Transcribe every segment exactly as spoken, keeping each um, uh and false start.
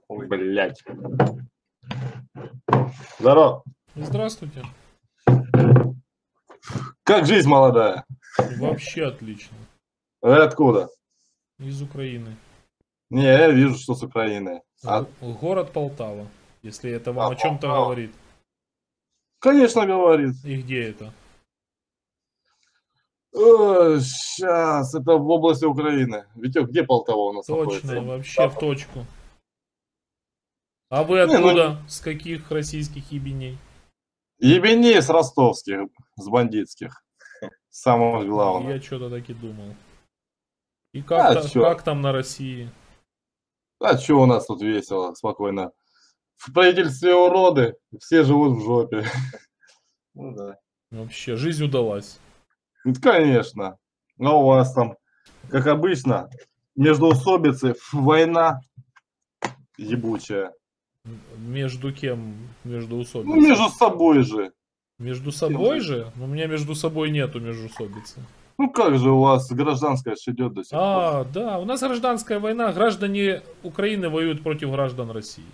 Блять. Здорово. Здравствуйте. Как жизнь молодая? Вообще отлично. Вы откуда? Из Украины. Не, я вижу, что с Украины. А... Город Полтава, если это вам а, о чем-то Полтава. говорит. Конечно, говорит. И где это? Сейчас, это в области Украины. Витек, где Полтава у нас Точно, находится? вообще в точку. А вы Не, откуда? ну... С каких российских ебеней? Ебеней с ростовских, с бандитских. Самое главное. Я что-то так и думал. И как, а, та, как там на России? А что у нас тут весело, спокойно. В правительстве уроды, все живут в жопе. Ну да. Вообще, жизнь удалась. Ну, конечно. А у вас там, как обычно, междоусобицы, война ебучая. Между кем? Между усобицей? Ну, между собой же. Между собой же? У меня между собой нету междоусобицы. Ну как же у вас гражданская идет до сих пор? А, да, у нас гражданская война. Граждане Украины воюют против граждан России.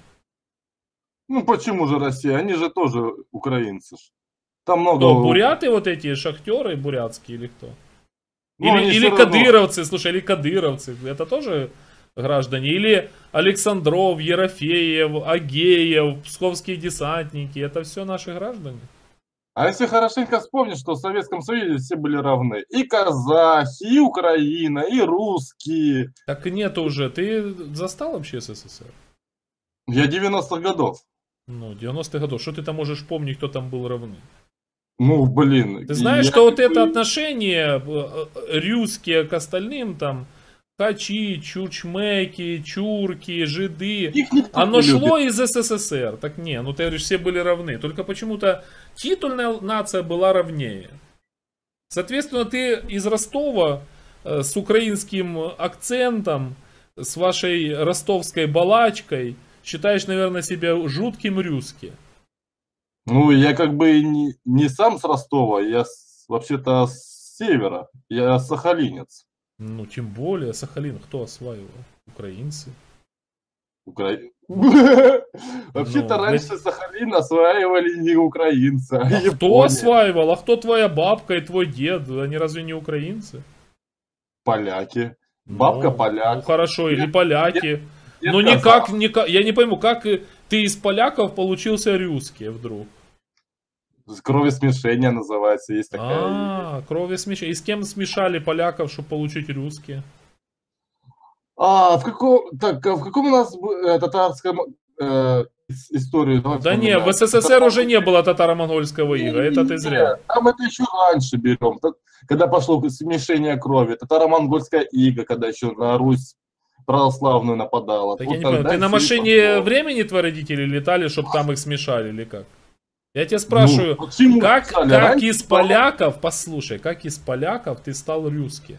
Ну почему же Россия? Они же тоже украинцы. Там много... Кто, буряты вот эти, шахтеры бурятские или кто? Ну, или или равно... кадыровцы, слушай, или кадыровцы. Это тоже граждане? Или Александров, Ерофеев, Агеев, псковские десантники. Это все наши граждане? А если хорошенько вспомнить, что в Советском Союзе все были равны. И казахи, и Украина, и русские. Так нет уже. Ты застал вообще СССР? Я девяностых годов. Ну, девяностых годов. Что ты там можешь помнить, кто там был равный? Ну, блин. Ты знаешь, я... что вот это отношение русские к остальным там, хачи, чучмеки, чурки, жиды, оно шло из СССР. Так не, ну ты говоришь, все были равны. Только почему-то титульная нация была равнее. Соответственно, ты из Ростова э, с украинским акцентом, с вашей ростовской балачкой, считаешь, наверное, себя жутким русским. Ну, я как бы не, не сам с Ростова, я вообще-то с севера, я сахалинец. Ну, тем более, Сахалин кто осваивал? Украинцы. Укра... Вообще-то Ну, раньше ведь... Сахалин осваивали не украинцы, а, а кто осваивал? А кто твоя бабка и твой дед? Они разве не украинцы? Поляки. Бабка ну, поляк. Ну хорошо, или поляки. Дед, дед ну никак, никак, я не пойму, как ты из поляков получился русский вдруг? Кровесмешение называется, есть такая. А, кровесмешение. И с кем смешали поляков, чтобы получить русские? А, в каком, так, в каком у нас э, татарском э, историю? Давай да не, в СССР уже не было татаро-монгольского ига, это ты зря. Там это еще раньше берем, когда пошло смешение крови. Татаро-монгольская ига, когда еще на Русь православную нападала. Так вот я не понял, ты на машине времени твои родители летали, чтобы там их смешали или как? Я тебя спрашиваю, ну, как, как из поляков, послушай, как из поляков ты стал русский?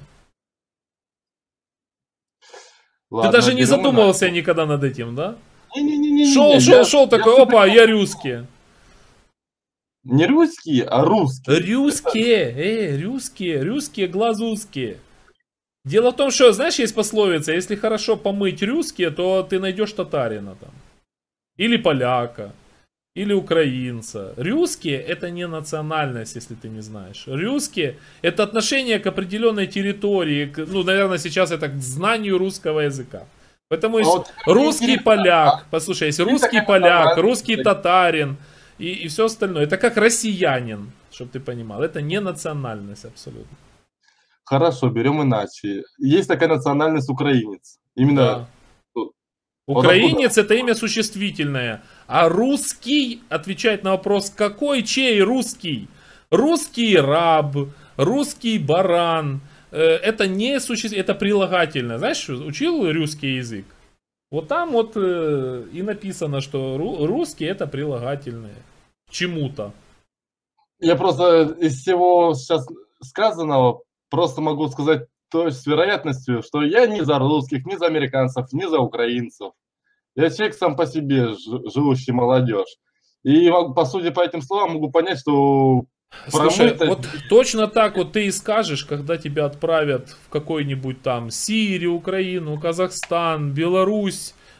Ладно, ты даже не задумывался на... никогда над этим, да? Не, не, не, не, шел, не, шел, я, шел, такой, я опа, я русский. Не русские, а русские. Русские, эй, русские, русские глазузские. Дело в том, что, знаешь, есть пословица, если хорошо помыть русские, то ты найдешь татарина там. Или поляка. Или украинца. Русские это не национальность, если ты не знаешь. Русские это отношение к определенной территории, к, ну, наверное, сейчас это к знанию русского языка. Поэтому есть а вот русский поляк, послушай, есть русский поляк, русский татарин и, и все остальное. Это как россиянин, чтобы ты понимал. Это не национальность абсолютно. Хорошо, берем иначе. Есть такая национальность украинец. Именно... Да. Украинец это имя существительное, а русский отвечает на вопрос, какой, чей русский? Русский раб, русский баран, это не существительное, это прилагательное. Знаешь, учил русский язык? Вот там вот и написано, что русский это прилагательное чему-то. Я просто из всего сейчас сказанного просто могу сказать, то есть с вероятностью, что я не за русских, не за американцев, не за украинцев. Я человек сам по себе, живущий молодежь. И по сути по этим словам могу понять, что... Слушай, промыто... вот точно так вот ты и скажешь, когда тебя отправят в какой-нибудь там Сирию, Украину, Казахстан, Беларусь,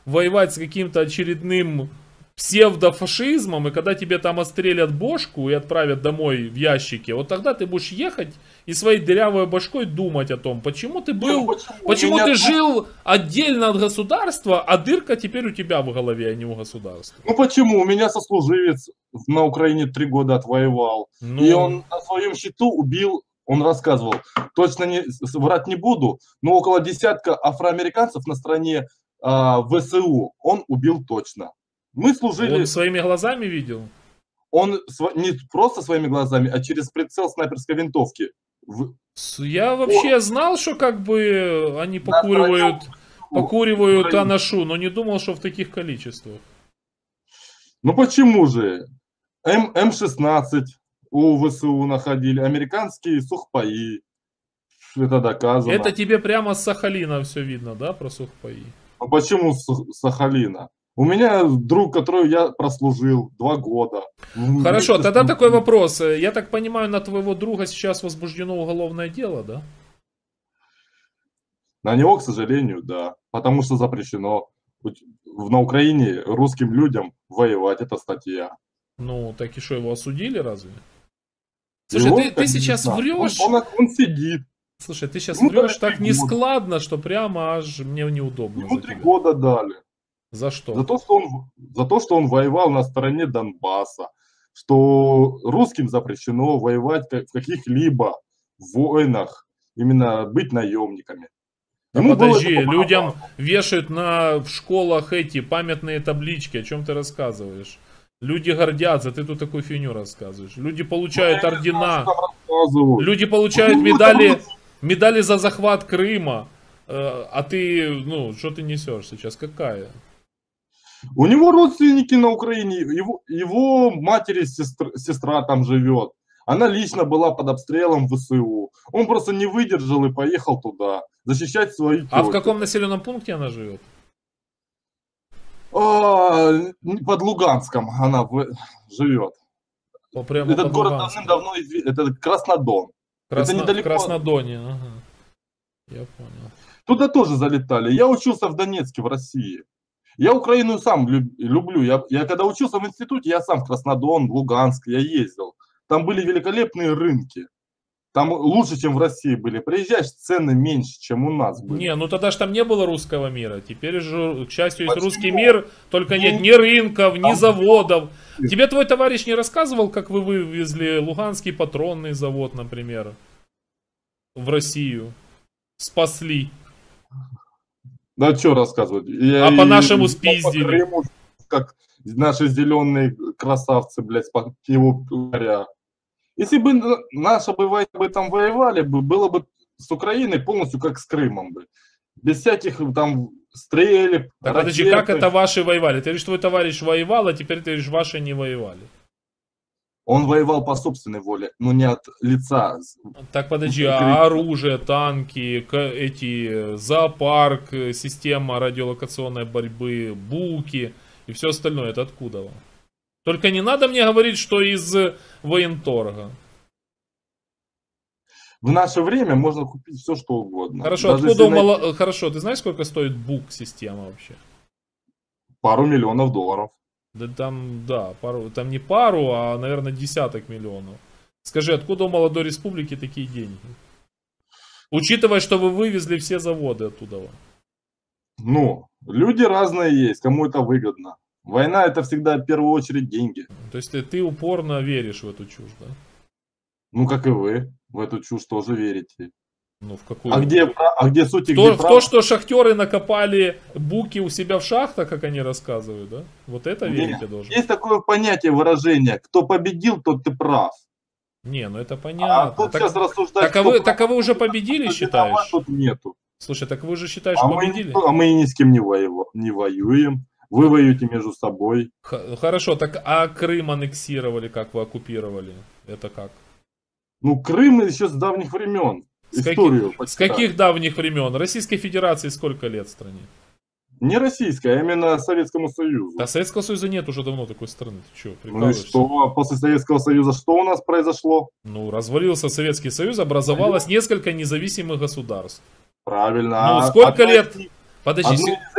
воевать с каким-то очередным псевдофашизмом, и когда тебе там отстрелят бошку и отправят домой в ящике, вот тогда ты будешь ехать и своей дырявой башкой думать о том, почему ты был, Ну, почему? почему Меня ты тут- жил отдельно от государства, а дырка теперь у тебя в голове, а не у государства. Ну почему? У меня сослуживец на Украине три года отвоевал. Ну. И он на своем счету убил, он рассказывал, точно не, с- врать не буду, но около десятка афроамериканцев на стороне а, ВСУ он убил точно. Мы служили, Он он, своими глазами видел? св- не просто своими глазами, а через прицел снайперской винтовки. В- С- Я вообще знал, что как бы они покуривают, покуривают Украине. анашу, но не думал, что в таких количествах. Ну почему же? М, М16 у ВСУ находили, американские сухпаи. Это доказано. Это тебе прямо с Сахалина все видно, да, про сухпаи? А почему с Сахалина? У меня друг, который я прослужил два года. Хорошо, Вместе тогда с- такой вопрос. Я так понимаю, на твоего друга сейчас возбуждено уголовное дело, да? На него, к сожалению, да. Потому что запрещено в- на Украине русским людям воевать. Это статья. Ну, так и что, его осудили разве? Слушай, Его, ты, ты конечно, сейчас он- врешь. Он, он сидит. Слушай, ты сейчас Ему врешь дали так три года. нескладно, что прямо аж мне неудобно Ему за три тебя. года дали. За что? За то, что он, за то, что он воевал на стороне Донбасса. Что русским запрещено воевать как- в каких-либо войнах. Именно быть наемниками. Да Ему было подожди, это по людям барабану. вешают на, в школах эти памятные таблички, о чем ты рассказываешь? Люди гордятся, ты тут такую фигню рассказываешь. Люди получают Я не ордена, знаю, что там рассказывают. люди получают Ну, медали, это медали за захват Крыма. Э, А ты, ну, что ты несешь сейчас? Какая? У него родственники на Украине, его, его матери сестр- сестра там живет. Она лично была под обстрелом ВСУ. Он просто не выдержал и поехал туда защищать свою А в тетю. каком населенном пункте она живет? А, под Луганском она в- живет. О, прямо Этот под город Луганском. давным-давно известен. Это Краснодон. Красно- это недалеко. В Краснодоне, ага. Я понял. Туда тоже залетали. Я учился в Донецке, в России. Я Украину сам люб- люблю. Я, я когда учился в институте, я сам в Краснодон, в Луганск, я ездил. Там были великолепные рынки. Там лучше, чем в России были. Приезжаешь, цены меньше, чем у нас были. Не, ну тогда ж там не было русского мира. Теперь же, к счастью, есть Почему? русский мир, только Ну, нет ни рынков, ни там- заводов. Тебе твой товарищ не рассказывал, как вы вывезли Луганский патронный завод, например, в Россию? Спасли. Да что рассказывать? Я А и- по-нашему по спиздили. Крыму, как наши зеленые красавцы, блядь, по его говоря. Если бы на- наши бы, вой- бы там воевали, бы, было бы с Украиной полностью как с Крымом бы. Без всяких там стрелек, Так подожди, ракет. как это ваши воевали? Ты говоришь, твой товарищ воевал, а теперь ты говоришь, ваши не воевали. Он воевал по собственной воле, но не от лица. Так подожди, Ну, а оружие, танки, к- эти, зоопарк, э, система радиолокационной борьбы, буки и все остальное, это откуда вам? Только не надо мне говорить, что из э, военторга. В наше время можно купить все, что угодно. Хорошо, Даже откуда у если найти мало... Хорошо, ты знаешь, сколько стоит бук система вообще? пару миллионов долларов. Да там, да, пару, там не пару, а, наверное, десяток миллионов. Скажи, откуда у молодой республики такие деньги? Учитывая, что вы вывезли все заводы оттуда. Ну, люди разные есть, кому это выгодно. Война это всегда в первую очередь деньги. То есть ты, ты упорно веришь в эту чушь, да? Ну, как и вы, в эту чушь тоже верите. Ну, в какую? А где, пра- а где суть и В то, где в то, правда? что шахтеры накопали буки у себя в шахтах, как они рассказывают, да? Вот это Не, верить я должен. Есть такое понятие, выражение, кто победил, тот ты прав. Не, ну это А понятно. тут Так, сейчас рассуждать, так, а кто вы, прав, так а вы уже кто победили, виноват, считаешь? тут нету. Слушай, так вы уже считаешь, А мы, победили? никто- а мы ни с кем не, воево- не воюем. Вы воюете между собой. Х- Хорошо, так а Крым аннексировали, как вы оккупировали? Это как? Ну, Крым еще с давних времен. С Историю каких, с почитай. каких давних времен? Российской Федерации сколько лет в стране? Не российская, а именно Советскому Союзу. Да Советского Союза нет уже давно такой страны. Ты что, Ну и прикалываешься? что? После Советского Союза что у нас произошло? Ну, развалился Советский Союз, образовалось несколько независимых государств. Правильно. Ну, А сколько одна лет? из них- Подожди, Одно се- из этих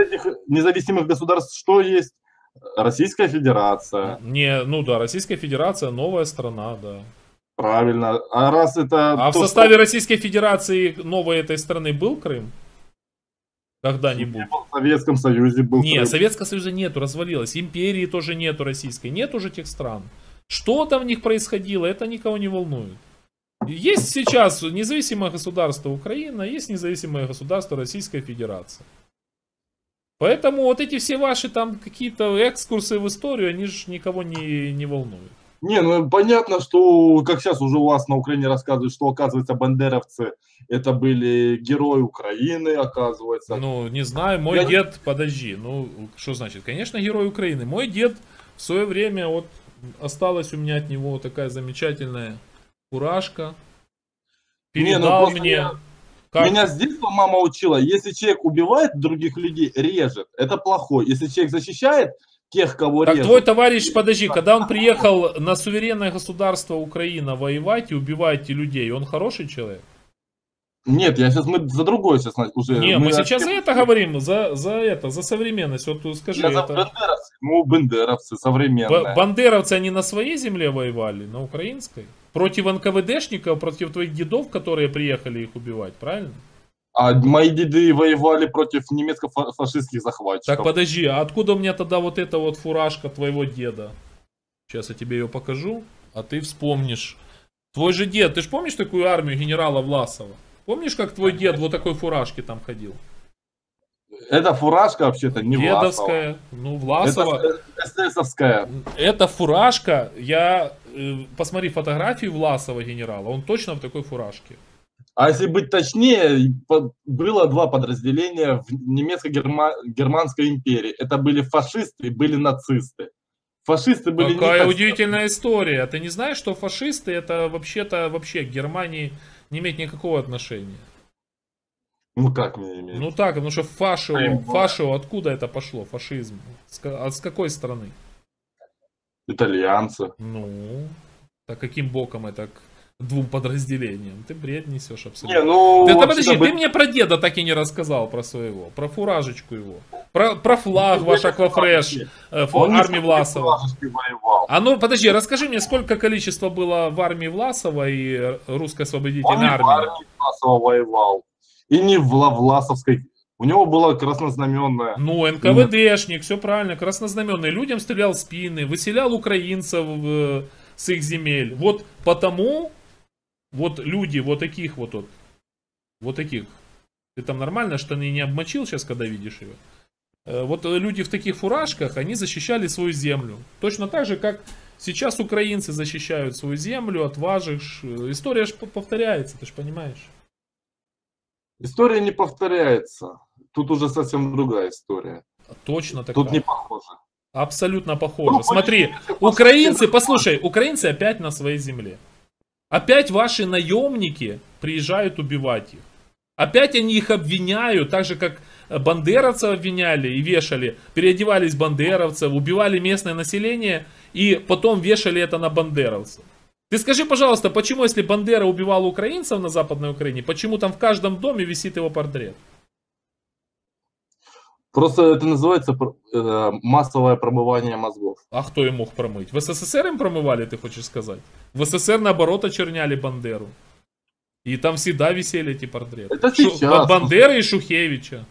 независимых государств что есть? Российская Федерация. Не, ну да, Российская Федерация новая страна, да. Правильно. А раз это... А то, в составе что... Российской Федерации новой этой страны был Крым? Когда-нибудь? В Советском Союзе был Нет, Крым. Советского Союза нету, развалилось. Империи тоже нету российской. Нет уже тех стран. Что там в них происходило, это никого не волнует. Есть сейчас независимое государство Украина, есть независимое государство Российская Федерация. Поэтому вот эти все ваши там какие-то экскурсы в историю, они же никого не, не волнуют. Не, ну понятно, что, как сейчас уже у вас на Украине рассказывают, что, оказывается, бандеровцы это были герои Украины, оказывается. Ну, не знаю, мой Я... дед, подожди, ну, что значит? Конечно, герой Украины. Мой дед в свое время, вот, осталась у меня от него такая замечательная фуражка. Передал Не, ну, мне... Я... Как... Меня с детства мама учила, если человек убивает других людей, режет, это плохой. Если человек защищает тех, кого так режут... твой товарищ, подожди, когда он приехал на суверенное государство Украина воевать и убивать людей, он хороший человек? Нет, я сейчас мы за другое сейчас уже. Не, мы, мы сейчас от... за это говорим, за, за это, за современность. Вот скажи, я это... за бандеровцы, ну, бандеровцы, современные. Б- бандеровцы, они на своей земле воевали, на украинской? Против эн ка вэ дэшников, против твоих дедов, которые приехали их убивать, правильно? А мои деды воевали против немецко-фашистских захватчиков. Так подожди, а откуда у меня тогда вот эта вот фуражка твоего деда? Сейчас я тебе ее покажу, а ты вспомнишь. Твой же дед, ты же помнишь такую армию генерала Власова? Помнишь, как твой дед вот такой фуражке там ходил? Эта фуражка вообще-то не Дедовская, Власова. ну Власова. Это эсэсовская. Эта фуражка, я, э, посмотри фотографии Власова генерала, он точно в такой фуражке. А если быть точнее, было два подразделения в немецко-германской империи. Это были фашисты и были нацисты. Фашисты были... Какая удивительная история. Ты не знаешь, что фашисты это вообще-то вообще к Германии не имеет никакого отношения? Ну как не имеет? Ну так, потому что фашио, фашио, откуда это пошло, фашизм? С, а с какой страны? Итальянцы. Ну, так каким боком это к двум подразделениям? Ты бред несешь абсолютно. Не, ну, ты, подожди, бы... ты мне про деда так и не рассказал, про своего, про фуражечку его, про, про флаг ваш Аквафреш, э, армии Власова. А ну, подожди, расскажи мне, сколько количество было в армии Власова и русской освободительной армии? Он в армии Власова воевал. И не в Власовской. У него было краснознаменное. Ну, эн ка вэ дэшник, все правильно, краснознаменный. Людям стрелял в спины, выселял украинцев э, с их земель. Вот потому, вот люди вот таких вот, вот, вот таких. Ты там нормально штаны не обмочил сейчас, когда видишь ее? Э, вот люди в таких фуражках, они защищали свою землю. Точно так же, как сейчас украинцы защищают свою землю от ваших. История же повторяется, ты же понимаешь. История не повторяется. Тут уже совсем другая история. Точно такая. Тут не похоже. Абсолютно похоже. Ну, смотри, украинцы, послушай, украинцы опять на своей земле. Опять ваши наемники приезжают убивать их. Опять они их обвиняют, так же как бандеровцев обвиняли и вешали. Переодевались бандеровцев, убивали местное население и потом вешали это на бандеровцев. Ты скажи, пожалуйста, почему, если Бандера убивал украинцев на Западной Украине, почему там в каждом доме висит его портрет? Просто это называется э, массовое промывание мозгов. А кто им мог промыть? В эс эс эс эр им промывали, ты хочешь сказать? В эс эс эс эр наоборот очерняли Бандеру. И там всегда висели эти портреты. Это сейчас. Шу... Бандеры и Шухевича.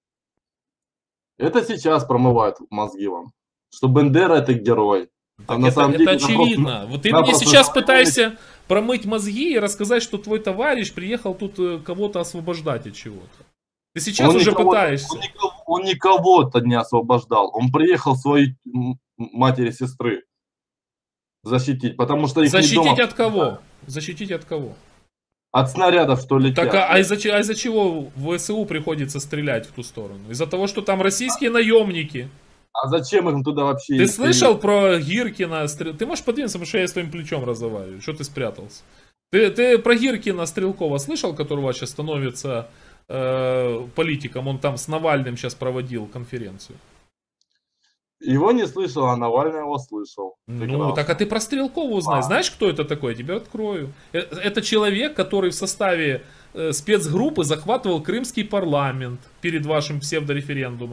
Это сейчас промывают мозги вам. Что Бандера это герой. А на это, самом деле, это очевидно. Просто, вот ты мне сейчас пытаешься промыть мозги и рассказать, что твой товарищ приехал тут кого-то освобождать от чего-то. Ты сейчас он уже никого, пытаешься. Он никого, он никого-то не освобождал. Он приехал своей матери сестры защитить, потому что их защитить дома... от кого? Защитить от кого? От снарядов, что летят. Так, а, а из-за а из чего в эс у приходится стрелять в ту сторону? Из-за того, что там российские наемники. А зачем им туда вообще? Ты слышал про Гиркина? Ты можешь подвинуться, потому что я с твоим плечом разговариваю. Что ты спрятался? Ты, ты про Гиркина Стрелкова слышал, которого сейчас становится э, политиком? Он там с Навальным сейчас проводил конференцию. Его не слышал, а Навальный его слышал. Прекрасно. Ну, так а ты про Стрелкова узнай. А. Знаешь, кто это такой? Я тебе открою. Это человек, который в составе э, спецгруппы захватывал крымский парламент перед вашим псевдореферендумом.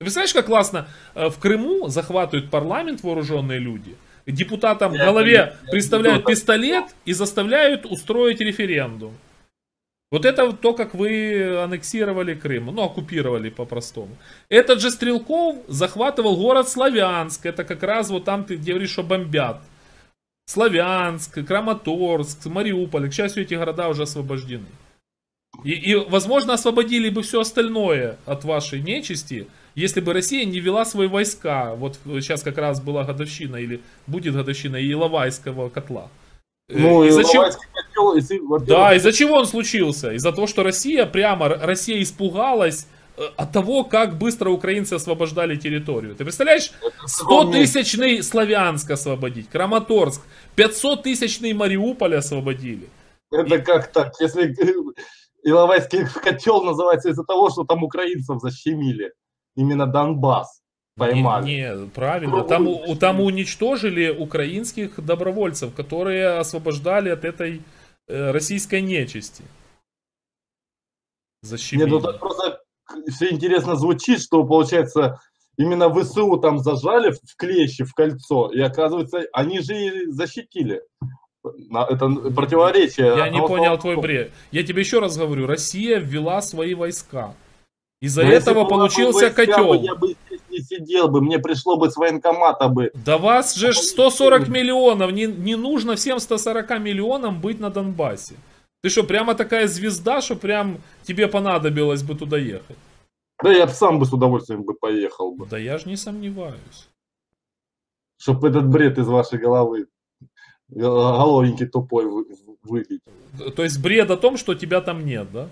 Ты представляешь, как классно э, в Крыму захватывают парламент вооруженные люди, депутатам в Я это не- голове я представляют не думаю, пистолет и заставляют устроить референдум. Вот это вот то, как вы аннексировали Крым, ну, оккупировали по-простому. Этот же Стрелков захватывал город Славянск, это как раз вот там, ты где говоришь, что бомбят. Славянск, Краматорск, Мариуполь, к счастью, эти города уже освобождены. И, и, возможно, освободили бы все остальное от вашей нечисти, если бы Россия не вела свои войска. Вот сейчас как раз была годовщина, или будет годовщина Иловайского котла. Ну, Э, и из-за чего... Иловайский котел, если, во-первых, Да, из-за чего он случился? Из-за того, что Россия прямо, Россия испугалась э, от того, как быстро украинцы освобождали территорию. Ты представляешь, сто-тысячный Славянск освободить, Краматорск, пятьсот-тысячный Мариуполь освободили. это как так? Если Иловайский котел называется из-за того, что там украинцев защемили. Именно Донбасс поймали. Не, не, правильно. Там, у- там уничтожили украинских добровольцев, которые освобождали от этой э, российской нечисти. Защемили. Нет, ну так просто все интересно звучит, что получается именно ВСУ там зажали в клещи, в кольцо, и оказывается, они же и защитили. На- Это противоречие. Я не одного понял слова твой другому. бред. Я тебе еще раз говорю, Россия ввела свои войска. Из-за Но если этого бы у нас был получился войска бы, котел. я бы здесь не сидел бы, мне пришло бы с военкомата бы. Да вас же ж сто сорок миллионов. Не, не нужно всем ста сорока миллионам быть на Донбассе. Ты что, прямо такая звезда, что прям тебе понадобилось бы туда ехать? Да я бы сам бы с удовольствием бы поехал бы. Да я же не сомневаюсь. Чтобы этот бред из вашей головы, головенький тупой, вы- выбить. То есть бред о том, что тебя там нет, да?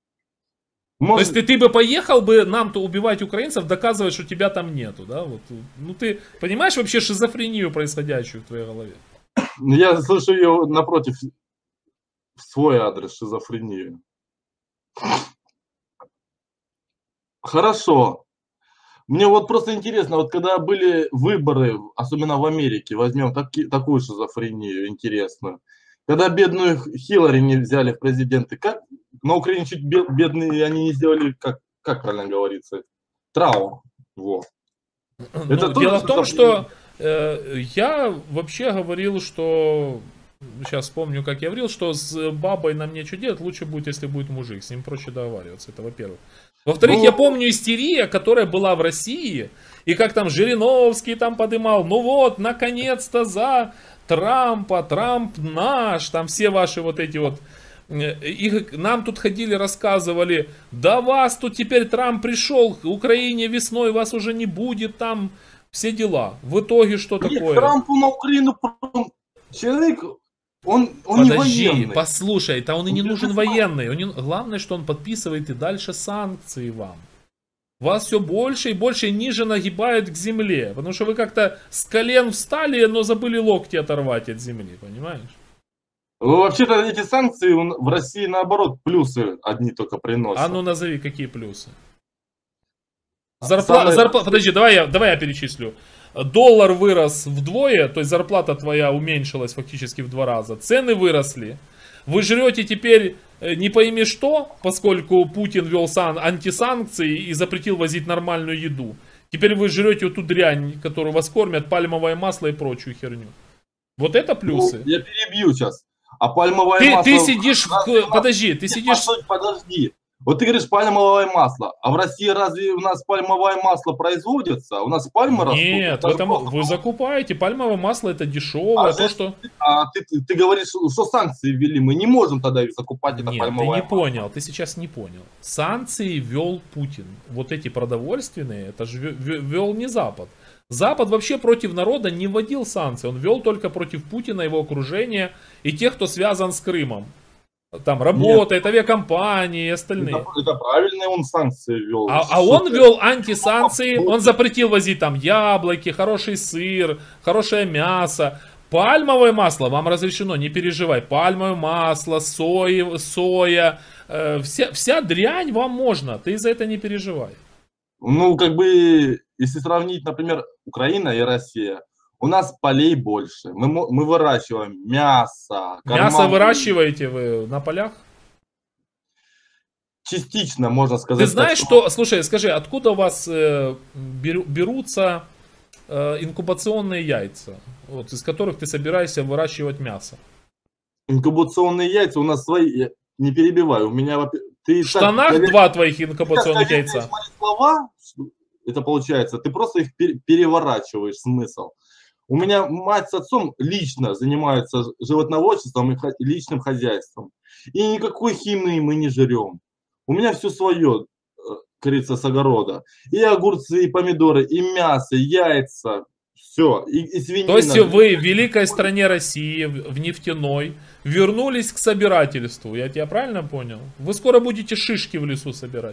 То Может, есть ты, ты бы поехал бы нам-то убивать украинцев, доказывать, что тебя там нету, да? Вот, ну ты понимаешь вообще шизофрению, происходящую в твоей голове? я слышу ее напротив в свой адрес, шизофрению. Хорошо. Мне вот просто интересно, вот когда были выборы, особенно в Америке, возьмем таки, такую шизофрению интересную, когда бедную Хиллари не взяли в президенты, как на Украине чуть бе- бедные они не сделали, как, как правильно говорится, Траумп. Вот. Ну, Это тоже дело в том, шизофрения. что э, я вообще говорил, что... Сейчас вспомню, как я говорил, что с бабой нам нечего делать, лучше будет, если будет мужик, с ним проще договариваться, это во-первых. Во-вторых, Ну, я помню истерия, которая была в России, и как там Жириновский там подымал, ну вот, наконец-то за Трампа, Трамп наш, там все ваши вот эти вот... э, И нам тут ходили, рассказывали, да вас тут теперь Трамп пришел, к Украине весной вас уже не будет, там все дела. В итоге что нет, такое? Трампу на Украину человек, он, он не Подожди, военный. послушай, да он и Он не нужен бизнесмен. военный. Он не- Главное, что он подписывает и дальше санкции вам. Вас все больше и больше ниже нагибают к земле. Потому что вы как-то с колен встали, но забыли локти оторвать от земли, понимаешь? Ну, вообще-то эти санкции у- в России наоборот плюсы одни только приносят. А ну назови, какие плюсы. Зарпла... Самое- зарпла- Подожди, давай я, давай я перечислю. Доллар вырос вдвое, то есть зарплата твоя уменьшилась фактически в два раза. Цены выросли. Вы жрете теперь э, не пойми что, поскольку Путин ввел сан... антисанкции и запретил возить нормальную еду. Теперь вы жрете эту дрянь, которую вас кормят, пальмовое масло и прочую херню. Вот это Ну, плюсы. я перебью сейчас. А пальмовое Ты, масло... ты сидишь в... Разве у нас- Подожди, ты сидишь... Постой, подожди. Вот ты говоришь пальмовое масло. А в России разве у нас пальмовое масло производится? У нас пальмы растут. Нет, Это в же этом просто- вы закупаете. Пальмовое масло это дешевое, А то здесь- что... А ты, ты, ты говоришь, что санкции ввели. Мы не можем тогда их закупать, это Нет, ты пальмовое не масло. понял, ты сейчас не понял. Санкции ввел Путин. Вот эти продовольственные, это же ввел не Запад. Запад вообще против народа не вводил санкции. Он ввел только против Путина, его окружения и тех, кто связан с Крымом. Там работает, авиакомпании и остальные. Это, это правильные он санкции ввел. А, а он ввел антисанкции, он запретил возить там яблоки, хороший сыр, хорошее мясо. Пальмовое масло вам разрешено, не переживай. Пальмовое масло, сои, соя, э, вся, вся дрянь вам можно, ты за это не переживай. Ну, как бы, если сравнить, например, Украина и Россия, у нас полей больше. Мы, мо- мы выращиваем мясо. Мясо карман- выращиваете вы на полях? частично, можно сказать. Ты знаешь, так, что... Слушай, скажи, откуда у вас э, беру- берутся э, инкубационные яйца, вот, из которых ты собираешься выращивать мясо? инкубационные яйца у нас свои, я не перебиваю, у меня, во- ты В так, штанах коверкаешь два твоих инкубационных мои яйца. слова, это получается, ты просто их пер- переворачиваешь, смысл. У меня мать с отцом лично занимаются животноводчеством и хо- личным хозяйством. И никакой химии мы не жрем. У меня все свое, э, как говорится, с огорода. И огурцы, и помидоры, и мясо, и яйца. Все. И, и То есть свинина. вы в великой стране России, в в нефтяной, вернулись к собирательству. Я тебя правильно понял? Вы скоро будете шишки в лесу собирать.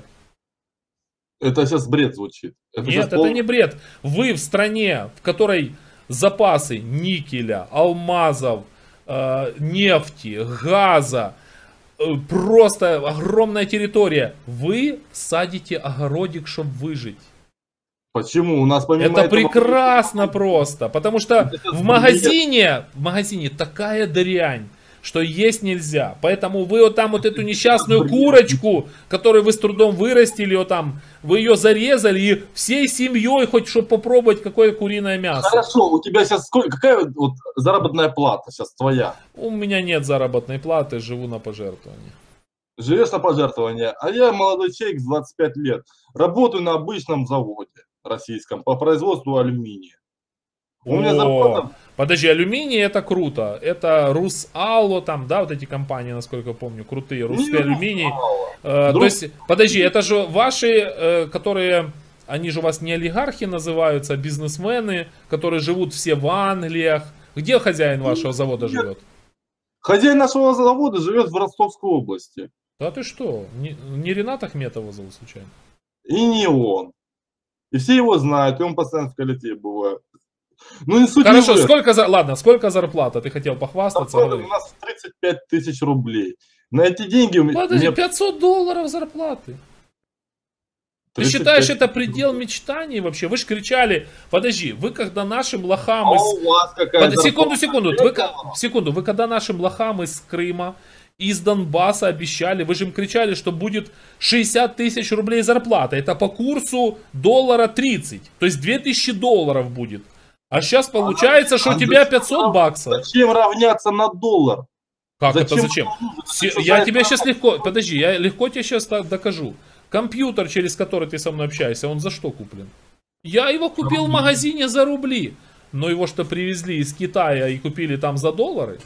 Это сейчас бред звучит. Это Нет, сейчас это пол... не бред. Вы в стране, в которой запасы никеля, алмазов, э, нефти, газа, э, просто огромная территория. Вы садите огородик, чтобы выжить. Почему? У нас помимо Это этого... прекрасно просто, потому что Это в бред. магазине, в магазине такая дрянь, что есть нельзя. Поэтому вы вот там вот эту несчастную бред. курочку, которую вы с трудом вырастили, вот там, вы ее зарезали и всей семьей хоть чтобы попробовать какое куриное мясо. Хорошо, у тебя сейчас сколько, какая вот заработная плата сейчас твоя? У меня нет заработной платы, живу на пожертвования. Живешь на пожертвования, а я молодой человек с двадцати пяти лет, работаю на обычном заводе российском по производству алюминия. У меня О, зарплата... подожди, алюминий это круто. Это Русало, там, да, вот эти компании, насколько я помню, крутые. Русский Не алюминий. мало. Э, Друг- То есть, подожди, это же ваши, э, которые, они же у вас не олигархи называются, а бизнесмены, которые живут все в Англиях. Где хозяин вашего завода Нет. живет? Хозяин нашего завода живет в Ростовской области. Да ты что? Не, не Ренат Ахметов его зовут случайно? И не он. И все его знают, и он постоянно в коллективе бывает. Ну не суть не Хорошо, в этом. сколько, за- ладно, сколько зарплата? Ты хотел похвастаться? Зарплата говори. у нас тридцать пять тысяч рублей. На эти деньги у меня... Подожди, пятьсот долларов зарплаты. Ты считаешь, это предел мечтаний вообще? Вы же кричали, подожди, вы когда нашим лохам А из... у вас какая Под- Секунду, зарплата? секунду, пять вы, ка- долларов? секунду, вы когда нашим лохам из Крыма, из Донбасса обещали, вы же им кричали, что будет шестьдесят тысяч рублей зарплата. Это по курсу доллара тридцать, то есть две тысячи долларов будет. А сейчас получается, что у А тебя зачем пятьсот рав- баксов. Зачем равняться на доллар? Как это Зачем зачем? это нужно? Се- Это Я за тебе это- сейчас легко, подожди, я легко тебе сейчас докажу. Компьютер, через который ты со мной общаешься, он за что куплен? Я его купил в магазине за рубли. Но его что привезли из Китая и купили там за доллары.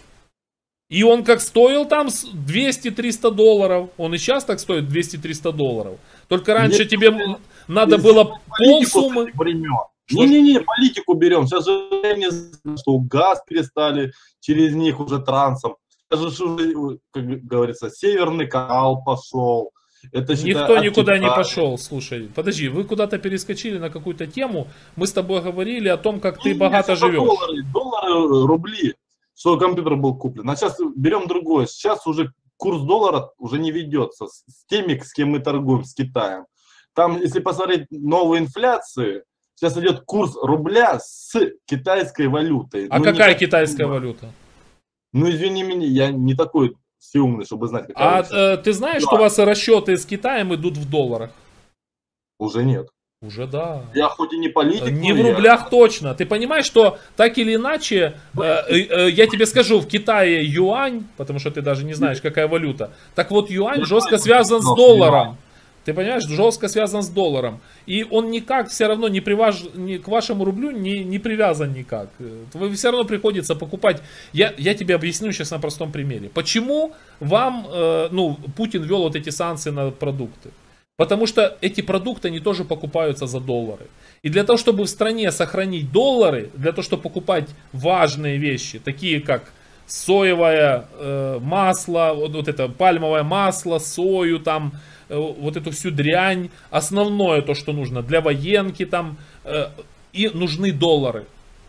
И он как стоил там с двести-триста долларов. Он и сейчас так стоит двести-триста долларов. Только раньше Нет, тебе м- надо Если было политику полсуммы. с этих времен. Что ж- Не-не-не, политику берем. Сейчас же не знаю, что газ перестали через них уже трансом. Сейчас же уже, как говорится, Северный канал пошел. Это, считай, Никто от никуда не Китая. пошел, слушай. Подожди, вы куда-то перескочили на какую-то тему. Мы с тобой говорили о том, как ты Не, богато это живешь. Доллары, доллары, рубли, что компьютер был куплен. А сейчас берем другое. Сейчас уже курс доллара уже не ведется с, с теми, с кем мы торгуем, с Китаем. Там, если посмотреть новые инфляции, сейчас идет курс рубля с китайской валютой. А Ну, какая никак- китайская валюта? Ну, извини меня, я не такой всеумный, чтобы знать, какая А валюта. э, ты знаешь, что у вас расчеты с Китаем идут в долларах? Уже нет. Уже да. Я хоть и не политик, Не но в я- рублях точно. Ты понимаешь, что так или иначе, э, э, э, я тебе скажу, в Китае юань, потому что ты даже не знаешь, какая валюта. Так вот, юань Я жестко знаю, связан с что долларом. Ты понимаешь, жестко связан с долларом. И он никак все равно не приваж... не, к вашему рублю не, не привязан никак. Э, Вы все равно приходится покупать. Я, я тебе объясню сейчас на простом примере. Почему вам, э, ну, Путин ввел вот эти санкции на продукты? Потому что эти продукты, они тоже покупаются за доллары. И для того, чтобы в стране сохранить доллары, для того, чтобы покупать важные вещи, такие как соевое э, масло, вот, вот это пальмовое масло, сою, там, э, вот эту всю дрянь, основное то, что нужно для военки, там, э, и нужны доллары.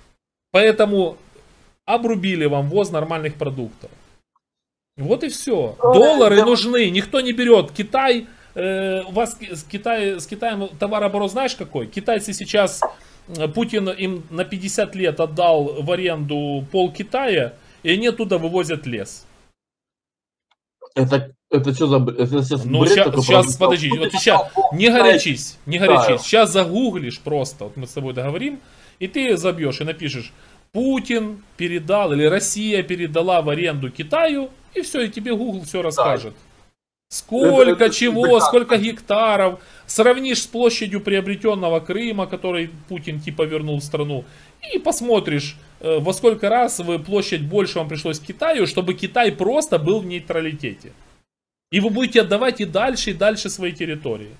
Поэтому обрубили вам ввоз нормальных продуктов. Вот и все. Доллары да. нужны, никто не берет. Китай... Э, у вас с, Китай, с Китаем товарооборот знаешь какой? Китайцы сейчас, э, Путин им на пятьдесят лет отдал в аренду пол Китая, и они оттуда вывозят лес. Это Это что за бред? Это сейчас Ну, бред ща- такой сейчас, прозвучал. подожди, Что вот ты ты сейчас, написал? не горячись, не Китаю. горячись. Сейчас загуглишь просто, вот мы с тобой договорим, и ты забьешь и напишешь, Путин передал, или Россия передала в аренду Китаю, и все, и тебе Google все расскажет. Сколько Это- это чего, прекрасно. сколько гектаров. Сравнишь с площадью приобретенного Крыма, который Путин типа вернул в страну. И посмотришь, э, во сколько раз вы площадь больше вам пришлось Китаю, чтобы Китай просто был в нейтралитете. И вы будете отдавать и дальше, и дальше свои территории.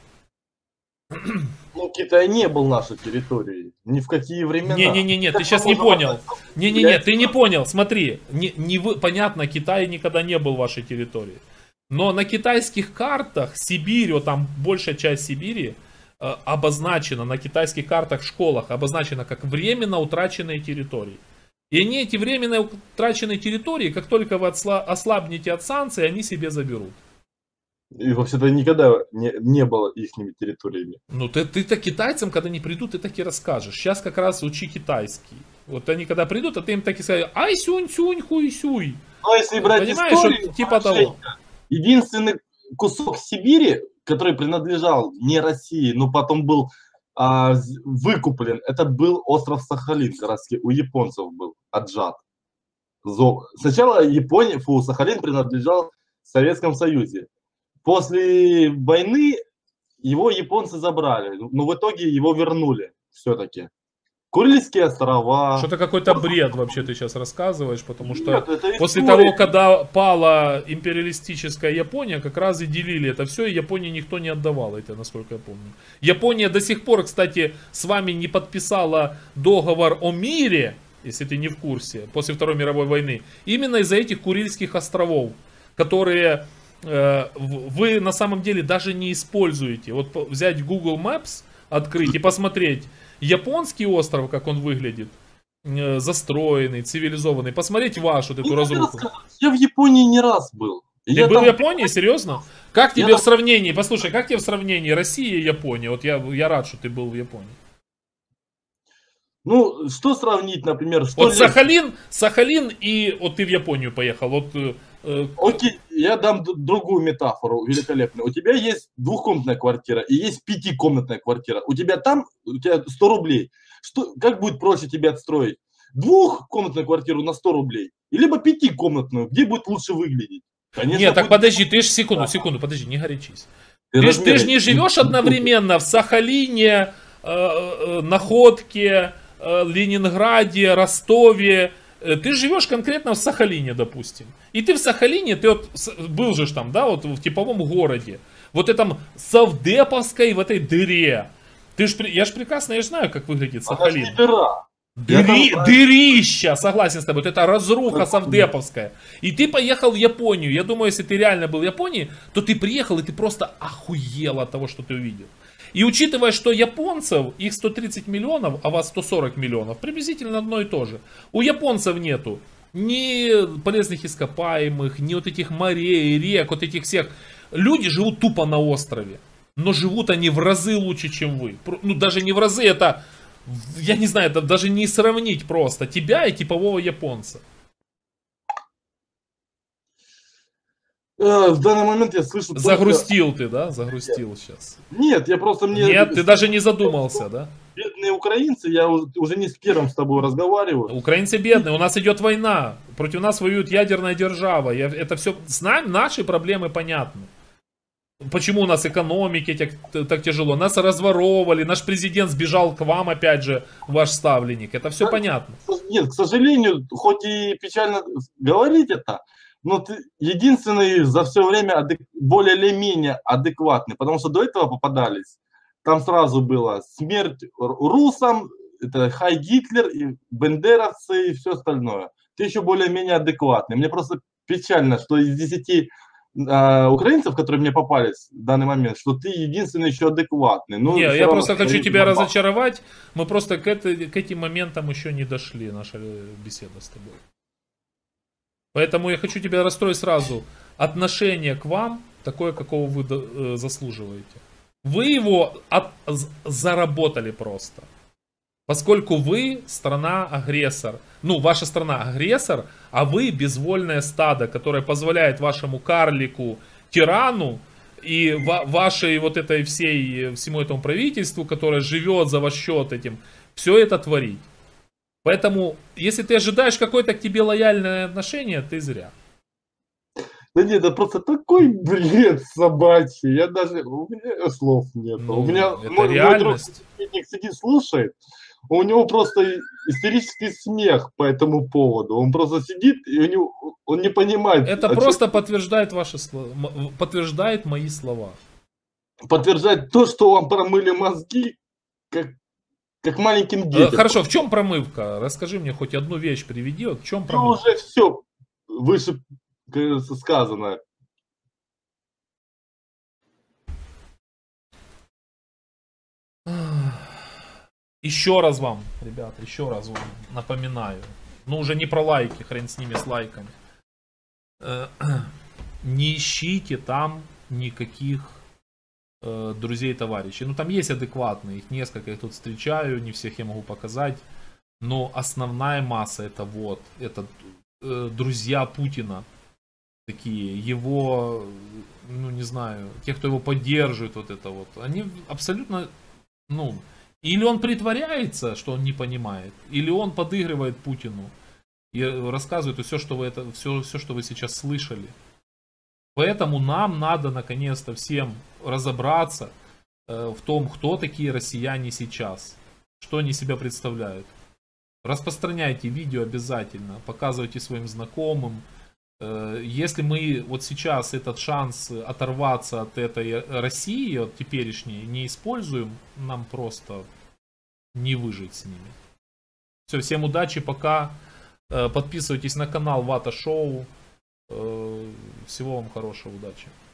Ну, Китай не был нашей территорией. Ни в какие времена. Не-не-не, ты Как сейчас мы не можем понял. это Не-не-не, влиять? ты не понял. Смотри, не, не вы, понятно, Китай никогда не был вашей территорией. Но на китайских картах Сибирь, вот там большая часть Сибири, э, обозначена на китайских картах в школах, обозначена как временно утраченные территории. И они, эти временно утраченные территории, как только вы отсла- ослабнете от санкций, они себе заберут. И вообще-то никогда не, не было их территориями. Ну, ты, ты-то китайцам, когда они придут, ты так и расскажешь. Сейчас как раз учи китайский. Вот они когда придут, а ты им так и скажешь, ай, сюнь, сюнь, хуй, сюй. Но если брать Понимаешь, историю, вот типа того. Женька, единственный кусок Сибири, который принадлежал не России, но потом был а, з- выкуплен, это был остров Сахалин, как раз у японцев был отжат. Зо- Сначала Япония, фу, Сахалин принадлежал в Советском Союзе. После войны его японцы забрали, но в итоге его вернули все-таки. Курильские острова. Что-то какой-то бред вообще ты сейчас рассказываешь, потому что Нет, это после история. того, когда пала империалистическая Япония, как раз и делили это все, и Японии никто не отдавал это, насколько я помню. Япония до сих пор, кстати, с вами не подписала договор о мире, если ты не в курсе, после Второй мировой войны, именно из-за этих Курильских островов, которые э, в- вы на самом деле даже не используете. Вот по- взять Google Maps, открыть и посмотреть японский остров, как он выглядит, э, застроенный, цивилизованный, посмотреть вашу такую Ну, разруху. Я в Японии не раз был. Ты Я был там- в Японии, серьезно? Как Я тебе там- в сравнении, послушай, как тебе в сравнении России и Японии? Вот я, я рад, что ты был в Японии. Ну, что сравнить, например, что Вот легче? Сахалин, Сахалин и вот ты в Японию поехал. Вот э, э, Окей, я дам д- другую метафору великолепную. У тебя есть двухкомнатная квартира и есть пятикомнатная квартира. У тебя там, у тебя сто рублей. Что, как будет проще тебе отстроить? Двухкомнатную квартиру на сто рублей, и либо пятикомнатную, где будет лучше выглядеть? Конечно, нет, так будет- подожди, ты ж секунду, секунду, подожди, не горячись. Ты Ты, ж- ты размеры- же не живешь одновременно в Сахалине, э, э, Находке, э, Ленинграде, Ростове. Э, Ты живешь конкретно в Сахалине, допустим. И ты в Сахалине, ты вот с- был же ж там, да, вот в типовом городе. Вот этом Совдеповской, в этой дыре. Ты ж, при- я же прекрасно, я ж знаю, как выглядит Она ж Сахалин. не дыра. Дыри, Я там- дырища, согласен с тобой, вот это разруха совдеповская. И ты поехал в Японию. Я думаю, если ты реально был в Японии, то ты приехал и ты просто охуел от того, что ты увидел. И учитывая, что японцев, их сто тридцать миллионов, а вас сто сорок миллионов, приблизительно одно и то же. У японцев нету ни полезных ископаемых, ни вот этих морей, рек, вот этих всех. Люди живут тупо на острове. Но живут они в разы лучше, чем вы. Про- Ну, даже не в разы, это, я не знаю, это даже не сравнить просто. Тебя и типового японца. Э, В данный момент я слышу только- Загрустил ты, да? Загрустил сейчас. Нет, я просто мне... Нет, ты даже не задумался, да? Бедные украинцы, я уже, уже не с первым с тобой разговариваю. Украинцы бедные, у нас идет война. Против нас воюет ядерная держава. Я- Это все, с нами наши проблемы понятны. Почему у нас экономики так, так тяжело? Нас разворовывали, наш президент сбежал к вам, опять же, ваш ставленник. Это все Да. понятно. Нет, к сожалению, хоть и печально говорить это, но ты единственный за все время адек- более или менее адекватный, потому что до этого попадались, там сразу было смерть р- русам, это хай Гитлер, и бендеровцы и все остальное. Ты еще более-менее адекватный. Мне просто печально, что из десяти а, украинцев, которые мне попались в данный момент, что ты единственный еще адекватный. Ну, Не, всё я равно просто хочу скорее тебя всего, разочаровать. Мы просто к, этой- к этим моментам еще не дошли, наша э, беседа с тобой. Поэтому я хочу тебя расстроить сразу. Отношение к вам такое, какого вы до- э, заслуживаете. Вы его от- з- заработали просто. Поскольку вы страна-агрессор. Ну, ваша страна агрессор, а вы безвольное стадо, которое позволяет вашему карлику тирану и ва вашей вот этой всей, всему этому правительству, которое живет за ваш счет этим, все это творить. Поэтому, если ты ожидаешь какое-то к тебе лояльное отношение, ты зря. Да нет, это просто такой бред собачий. Я даже, у меня слов нет. Ну, у меня это мой, реальность. мой друг сидит, слушает, у него просто истерический смех по этому поводу. Он просто сидит, и у него, он не понимает. Это о просто чем... подтверждает ваши слова, подтверждает мои слова. Подтверждает то, что вам промыли мозги, как, как маленьким детям. Хорошо, в чем промывка? Расскажи мне хоть одну вещь, приведи. Вот в чем промывка? Ну, уже все выше сказано. Еще раз вам, ребята, еще раз вам напоминаю. Ну, уже не про лайки, хрен с ними, с лайками. Не ищите там никаких э, друзей, товарищей. Ну, там есть адекватные, их несколько, я тут встречаю, не всех я могу показать. Но основная масса это вот, это э, друзья Путина. Такие, его, ну, не знаю, те, кто его поддерживает, вот это вот. Они абсолютно, ну... Или он притворяется, что он не понимает, или он подыгрывает Путину и рассказывает все, что вы, это, все, все, что вы сейчас слышали. Поэтому нам надо наконец-то всем разобраться э, в том, кто такие россияне сейчас, что они себя представляют. Распространяйте видео обязательно, показывайте своим знакомым. Э, если мы вот сейчас этот шанс оторваться от этой России, от теперешней, не используем, нам просто не выжить с ними. Все, всем удачи, пока. Подписывайтесь на канал Вата Шоу. Всего вам хорошего, удачи.